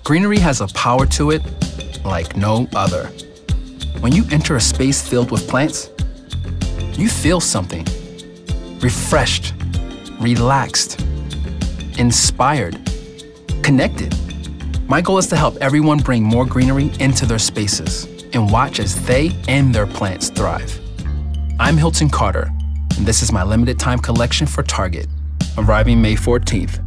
Greenery has a power to it like no other. When you enter a space filled with plants, you feel something. Refreshed, relaxed, inspired, connected. My goal is to help everyone bring more greenery into their spaces and watch as they and their plants thrive. I'm Hilton Carter, and this is my limited time collection for Target, arriving May 14th.